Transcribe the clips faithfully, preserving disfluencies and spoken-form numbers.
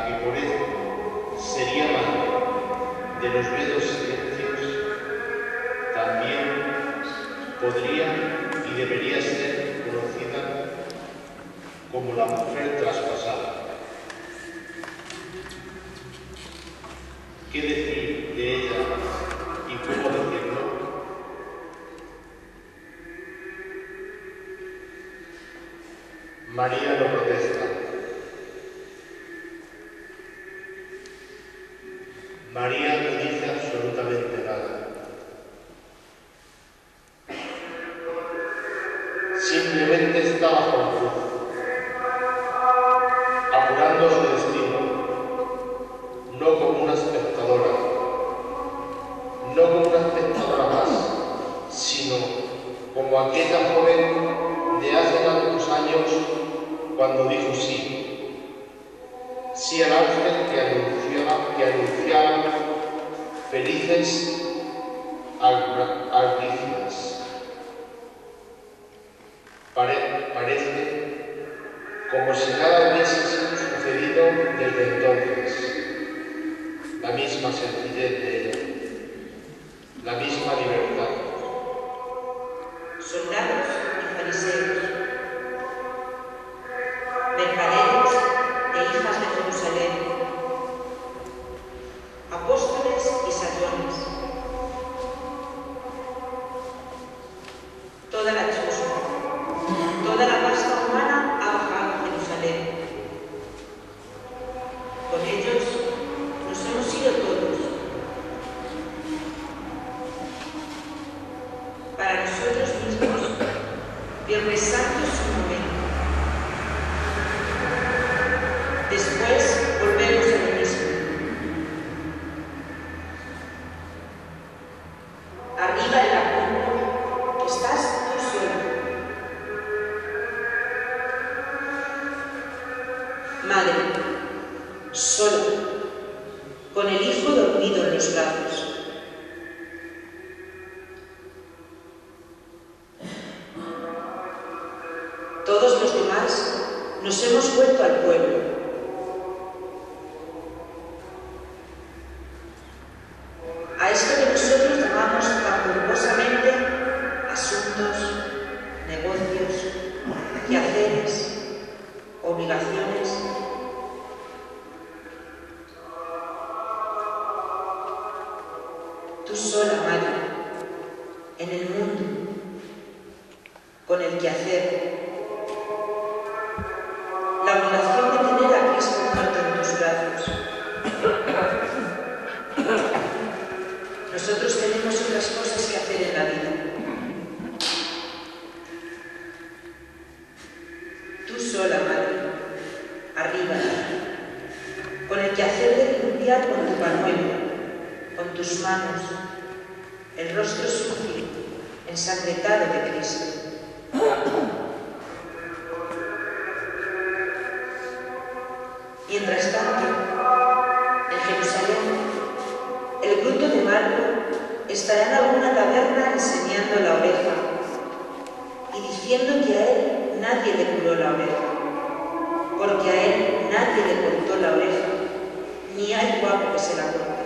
la que por esto sería madre de los vedos silencios, también podría y debería ser conocida como la mujer traspasada. ¿Qué decir de ella y cómo decirlo? María no protesta. María no dice absolutamente nada. Simplemente está bajo la cruz, apurando su destino, no como una espectadora, no como una espectadora más, sino como aquella joven de hace tantos años cuando dijo sí, sí al ángel que anunciaba, que anunciaba felices albricias. Pare, parece como si nada hubiese sucedido desde entonces. La misma sencillez de ella, la misma libertad. Soldados y fariseos, mercaderes e hijas de Jerusalén, apóstoles y sayones, toda la chusma, toda la casta humana ha bajado a Jerusalén. Con ellos nos hemos ido todos. Para nosotros mismos, Viernes Santo es un momento. Después volvemos a lo mismo. Arriba en la cumbre estás tú solo. Madre, sola, con el hijo dormido en los brazos. Todos los demás nos hemos vuelto al pueblo. A esto que nosotros llamamos tan pomposamente asuntos, negocios, quehaceres, obligaciones. Tú sola, madre, en el mundo, con el quehacer. La obligación de tener a Cristo muerto en tus brazos. Nosotros tenemos otras cosas que hacer en la vida. Tú sola, madre, arriba, con el quehacer de limpiar con tu pañuelo, con tus manos, el rostro sucio, ensangrentado de Cristo. Mientras tanto, en Jerusalén, el bruto de Marco estará en alguna taberna enseñando la oreja y diciendo que a él nadie le curó la oreja, porque a él nadie le cortó la oreja, ni hay guapo que se la corte.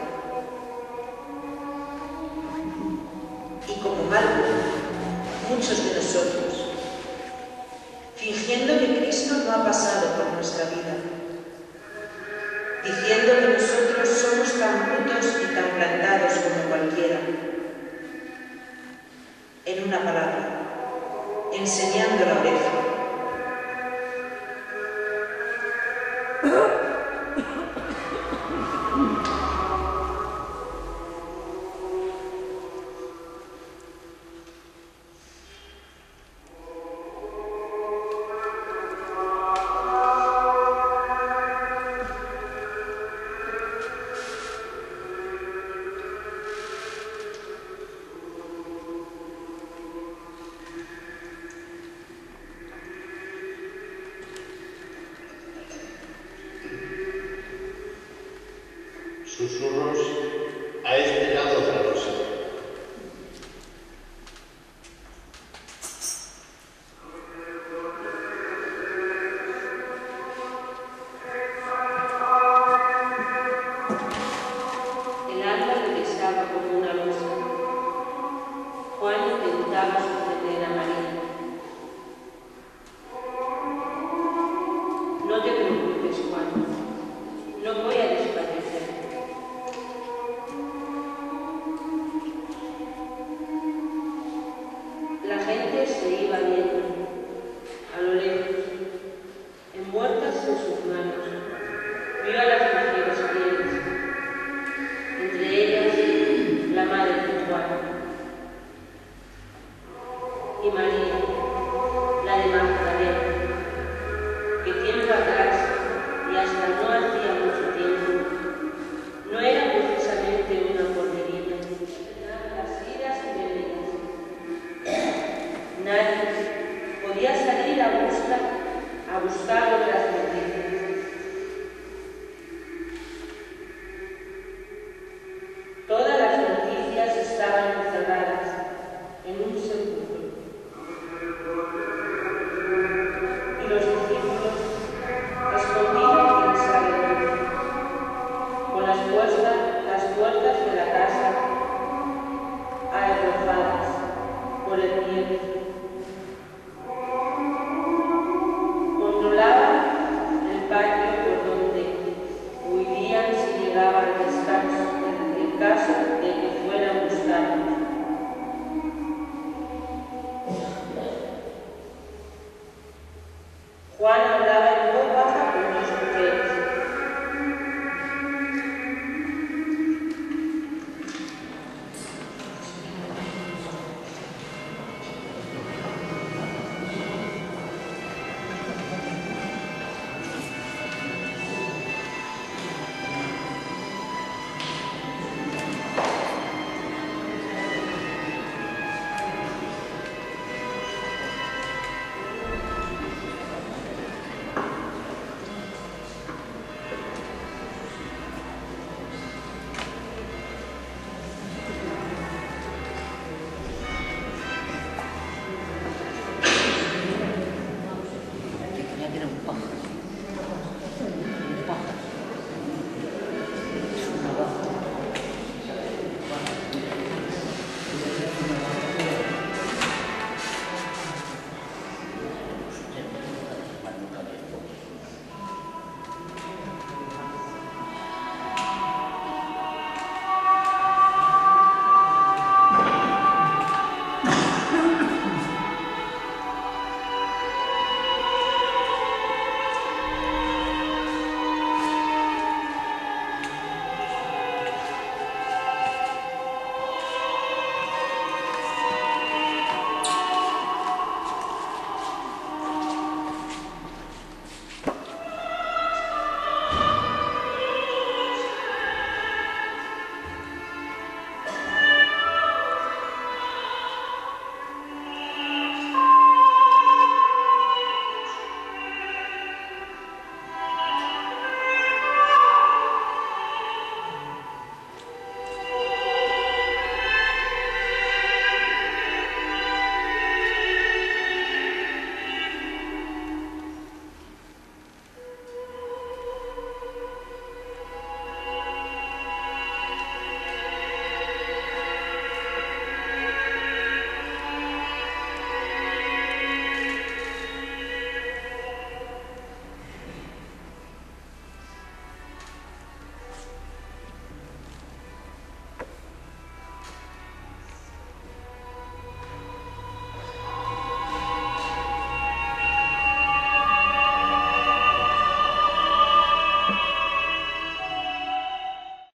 Y como Marco, muchos de nosotros, fingiendo que Cristo no ha pasado por nuestra vida, diciendo que nosotros somos tan brutos y tan plantados como cualquiera. En una palabra, enseñando la oreja. Susurros a este lado